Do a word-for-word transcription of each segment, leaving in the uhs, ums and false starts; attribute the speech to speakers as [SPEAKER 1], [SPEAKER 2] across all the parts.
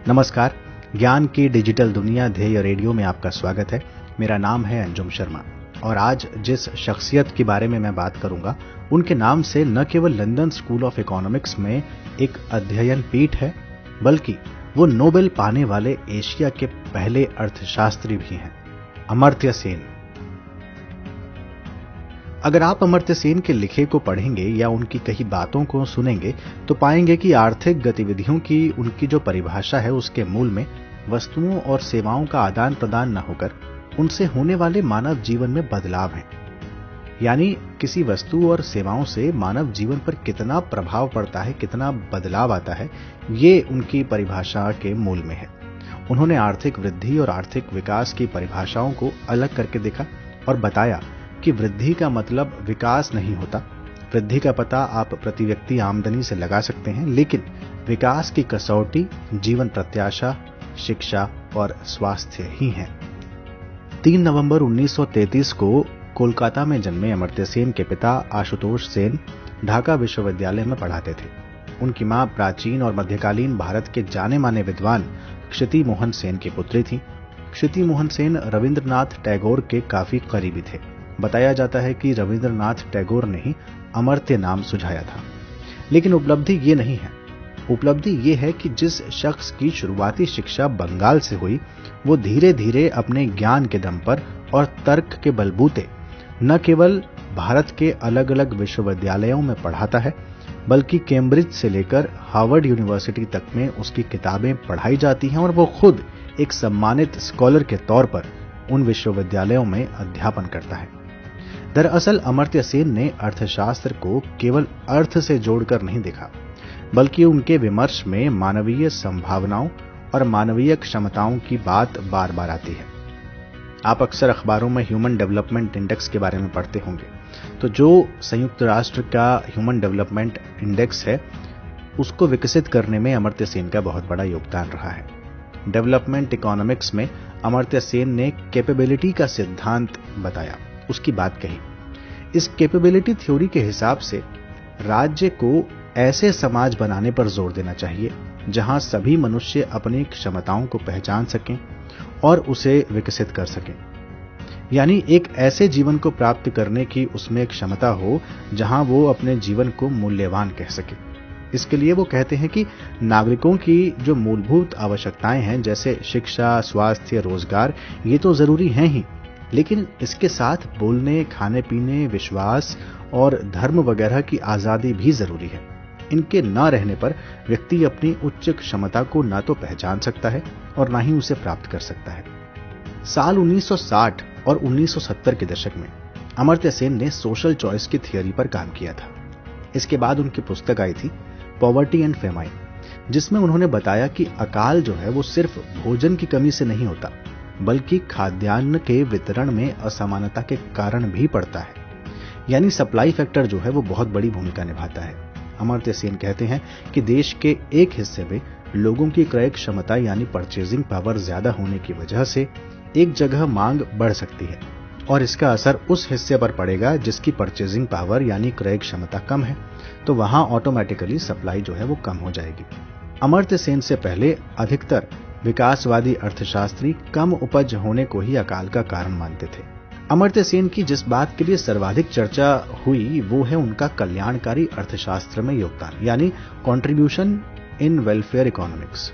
[SPEAKER 1] नमस्कार, ज्ञान की डिजिटल दुनिया ध्येय रेडियो में आपका स्वागत है। मेरा नाम है अंजुम शर्मा और आज जिस शख्सियत के बारे में मैं बात करूंगा, उनके नाम से न केवल लंदन स्कूल ऑफ इकोनॉमिक्स में एक अध्ययन पीठ है, बल्कि वो नोबेल पाने वाले एशिया के पहले अर्थशास्त्री भी हैं, अमर्त्य सेन। अगर आप अमर्त्य सेन के लिखे को पढ़ेंगे या उनकी कई बातों को सुनेंगे तो पाएंगे कि आर्थिक गतिविधियों की उनकी जो परिभाषा है उसके मूल में वस्तुओं और सेवाओं का आदान प्रदान न होकर उनसे होने वाले मानव जीवन में बदलाव है। यानी किसी वस्तु और सेवाओं से मानव जीवन पर कितना प्रभाव पड़ता है, कितना बदलाव आता है, ये उनकी परिभाषा के मूल में है। उन्होंने आर्थिक वृद्धि और आर्थिक विकास की परिभाषाओं को अलग करके देखा और बताया कि वृद्धि का मतलब विकास नहीं होता। वृद्धि का पता आप प्रति व्यक्ति आमदनी से लगा सकते हैं, लेकिन विकास की कसौटी जीवन प्रत्याशा, शिक्षा और स्वास्थ्य ही है। तीन नवंबर उन्नीस सौ तैंतीस को कोलकाता में जन्मे अमर्त्य सेन के पिता आशुतोष सेन ढाका विश्वविद्यालय में पढ़ाते थे। उनकी मां प्राचीन और मध्यकालीन भारत के जाने माने विद्वान क्षिति मोहन सेन की पुत्री थी। क्षिति मोहन सेन रविंद्रनाथ टैगोर के काफी करीबी थे। बताया जाता है कि रविंद्रनाथ टैगोर ने ही अमर्त्य नाम सुझाया था। लेकिन उपलब्धि ये नहीं है। उपलब्धि ये है कि जिस शख्स की शुरुआती शिक्षा बंगाल से हुई, वो धीरे धीरे अपने ज्ञान के दम पर और तर्क के बलबूते न केवल भारत के अलग अलग विश्वविद्यालयों में पढ़ाता है, बल्कि कैम्ब्रिज से लेकर हार्वर्ड यूनिवर्सिटी तक में उसकी किताबें पढ़ाई जाती हैं और वो खुद एक सम्मानित स्कॉलर के तौर पर उन विश्वविद्यालयों में अध्यापन करता है। दरअसल अमर्त्य सेन ने अर्थशास्त्र को केवल अर्थ से जोड़कर नहीं देखा, बल्कि उनके विमर्श में मानवीय संभावनाओं और मानवीय क्षमताओं की बात बार बार आती है। आप अक्सर अखबारों में ह्यूमन डेवलपमेंट इंडेक्स के बारे में पढ़ते होंगे। तो जो संयुक्त राष्ट्र का ह्यूमन डेवलपमेंट इंडेक्स है, उसको विकसित करने में अमर्त्य सेन का बहुत बड़ा योगदान रहा है। डेवलपमेंट इकोनॉमिक्स में अमर्त्य सेन ने कैपेबिलिटी का सिद्धांत बताया, उसकी बात कही। इस कैपेबिलिटी थ्योरी के हिसाब से राज्य को ऐसे समाज बनाने पर जोर देना चाहिए जहां सभी मनुष्य अपनी क्षमताओं को पहचान सकें और उसे विकसित कर सकें। यानी एक ऐसे जीवन को प्राप्त करने की उसमें क्षमता हो जहां वो अपने जीवन को मूल्यवान कह सके। इसके लिए वो कहते हैं कि नागरिकों की जो मूलभूत आवश्यकताएं हैं, जैसे शिक्षा, स्वास्थ्य, रोजगार, ये तो जरूरी हैं ही, लेकिन इसके साथ बोलने, खाने पीने, विश्वास और धर्म वगैरह की आजादी भी जरूरी है। इनके न रहने पर व्यक्ति अपनी उच्च क्षमता को ना तो पहचान सकता है और ना ही उसे प्राप्त कर सकता है। साल उन्नीस सौ साठ और उन्नीस सौ सत्तर के दशक में अमर्त्य सेन ने सोशल चॉइस की थियोरी पर काम किया था। इसके बाद उनकी पुस्तक आई थी पॉवर्टी एंड फेमाइन, जिसमें उन्होंने बताया कि अकाल जो है वो सिर्फ भोजन की कमी से नहीं होता, बल्कि खाद्यान्न के वितरण में असमानता के कारण भी पड़ता है। यानी सप्लाई फैक्टर जो है वो बहुत बड़ी भूमिका निभाता है। अमर्त्य सेन कहते हैं कि देश के एक हिस्से में लोगों की क्रय क्षमता यानी परचेजिंग पावर ज्यादा होने की वजह से एक जगह मांग बढ़ सकती है और इसका असर उस हिस्से पर पड़ेगा जिसकी परचेजिंग पावर यानी क्रय क्षमता कम है, तो वहां ऑटोमेटिकली सप्लाई जो है वो कम हो जाएगी। अमर्त्य सेन से पहले अधिकतर विकासवादी अर्थशास्त्री कम उपज होने को ही अकाल का कारण मानते थे। अमर्त्य सेन की जिस बात के लिए सर्वाधिक चर्चा हुई वो है उनका कल्याणकारी अर्थशास्त्र में योगदान, यानी कंट्रीब्यूशन इन वेलफेयर इकोनॉमिक्स।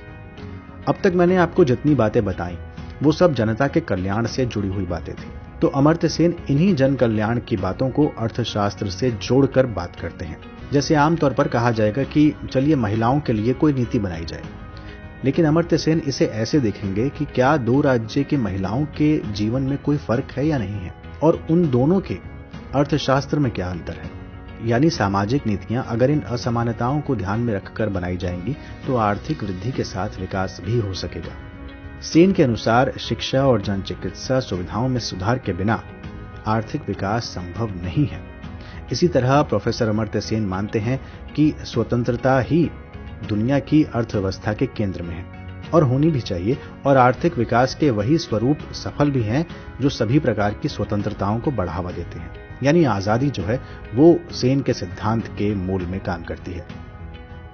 [SPEAKER 1] अब तक मैंने आपको जितनी बातें बताई वो सब जनता के कल्याण से जुड़ी हुई बातें थी, तो अमर्त्य सेन इन्हीं जन कल्याण की बातों को अर्थशास्त्र से जोड़कर बात करते हैं। जैसे आमतौर पर कहा जाएगा कि चलिए महिलाओं के लिए कोई नीति बनाई जाए, लेकिन अमर्त्य सेन इसे ऐसे देखेंगे कि क्या दो राज्य की महिलाओं के जीवन में कोई फर्क है या नहीं है, और उन दोनों के अर्थशास्त्र में क्या अंतर है। यानी सामाजिक नीतियां अगर इन असमानताओं को ध्यान में रखकर बनाई जाएंगी तो आर्थिक वृद्धि के साथ विकास भी हो सकेगा। सेन के अनुसार शिक्षा और जन चिकित्सा सुविधाओं में सुधार के बिना आर्थिक विकास संभव नहीं है। इसी तरह प्रोफेसर अमर्त्य सेन मानते हैं कि स्वतंत्रता ही दुनिया की अर्थव्यवस्था के केंद्र में है और होनी भी चाहिए, और आर्थिक विकास के वही स्वरूप सफल भी हैं जो सभी प्रकार की स्वतंत्रताओं को बढ़ावा देते हैं। यानी आजादी जो है वो सेन के सिद्धांत के मूल में काम करती है।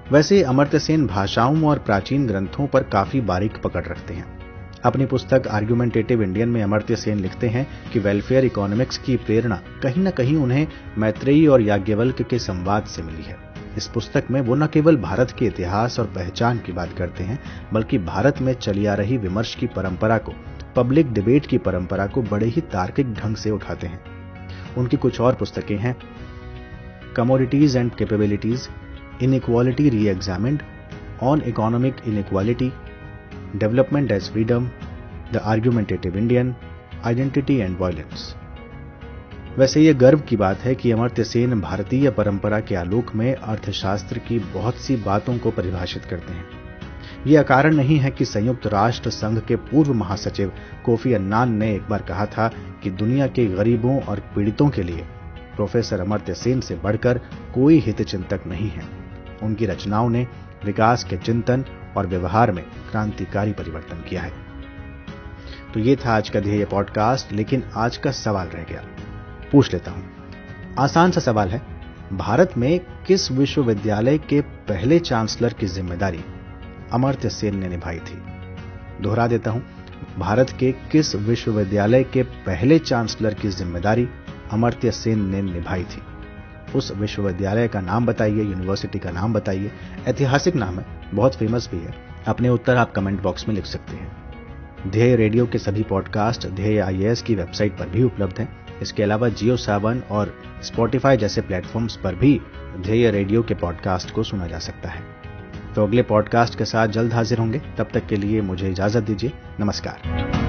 [SPEAKER 1] वैसे अमर्त्य सेन भाषाओं और प्राचीन ग्रंथों पर काफी बारीक पकड़ रखते हैं। अपनी पुस्तक आर्गुमेंटेटिव इंडियन में अमर्त्य सेन लिखते हैं कि वेलफेयर इकोनॉमिक्स की प्रेरणा कहीं न कहीं उन्हें मैत्रेयी और याज्ञवल्क्य के संवाद से मिली है। इस पुस्तक में वो न केवल भारत के इतिहास और पहचान की बात करते हैं, बल्कि भारत में चली आ रही विमर्श की परंपरा को, पब्लिक डिबेट की परंपरा को बड़े ही तार्किक ढंग से उठाते हैं। उनकी कुछ और पुस्तकें हैं commodities and capabilities, inequality re-examined, on economic inequality, development as freedom, the argumentative Indian, identity and violence. वैसे ये गर्व की बात है कि अमर्त्य सेन भारतीय परंपरा के आलोक में अर्थशास्त्र की बहुत सी बातों को परिभाषित करते हैं। यह अकारण नहीं है कि संयुक्त राष्ट्र संघ के पूर्व महासचिव कोफी अन्नान ने एक बार कहा था कि दुनिया के गरीबों और पीड़ितों के लिए प्रोफेसर अमर्त्य सेन से बढ़कर कोई हितचिंतक नहीं है। उनकी रचनाओं ने विकास के चिंतन और व्यवहार में क्रांतिकारी परिवर्तन किया है। तो ये था आज का ध्येय पॉडकास्ट, लेकिन आज का सवाल रह गया, पूछ लेता हूं। आसान सा सवाल है, भारत में किस विश्वविद्यालय के पहले चांसलर की जिम्मेदारी अमर्त्य सेन ने निभाई थी? दोहरा देता हूं, भारत के किस विश्वविद्यालय के पहले चांसलर की जिम्मेदारी अमर्त्य सेन ने निभाई थी? उस विश्वविद्यालय का नाम बताइए, यूनिवर्सिटी का नाम बताइए। ऐतिहासिक नाम है, बहुत फेमस भी है। अपने उत्तर आप कमेंट बॉक्स में लिख सकते हैं। ध्येय रेडियो के सभी पॉडकास्ट ध्येय आईएएस की वेबसाइट पर भी उपलब्ध हैं। इसके अलावा जियो सावन और स्पॉटिफाई जैसे प्लेटफॉर्म्स पर भी ध्येय रेडियो के पॉडकास्ट को सुना जा सकता है। तो अगले पॉडकास्ट के साथ जल्द हाजिर होंगे। तब तक के लिए मुझे इजाजत दीजिए। नमस्कार।